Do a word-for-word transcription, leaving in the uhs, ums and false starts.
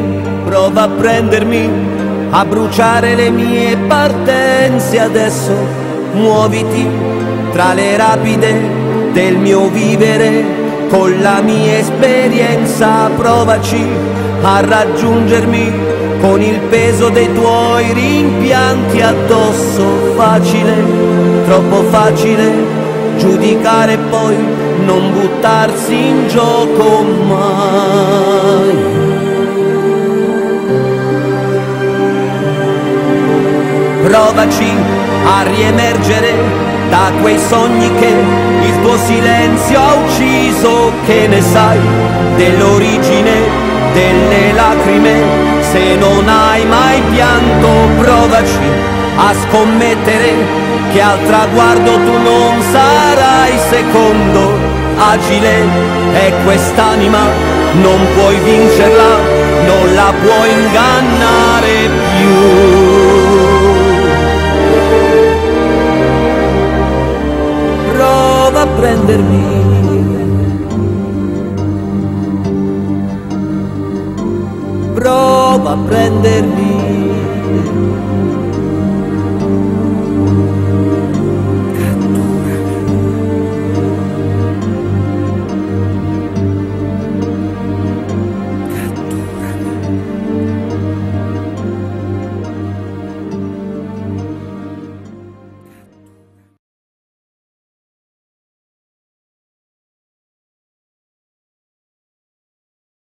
prova a prendermi, a bruciare le mie partenze adesso. Muoviti tra le rapide del mio vivere, con la mia esperienza provaci a raggiungermi, con il peso dei tuoi rimpianti addosso. Facile, troppo facile, giudicare e poi non buttarsi in gioco mai. Provaci a riemergere da quei sogni che il tuo silenzio ha ucciso. Che ne sai dell'origine delle lacrime se non hai mai pianto? Provaci a scommettere che al traguardo tu non sarai secondo. Agile è quest'anima, non puoi vincerla, non la puoi ingannare più. Prova a prendermi, prova a prendermi.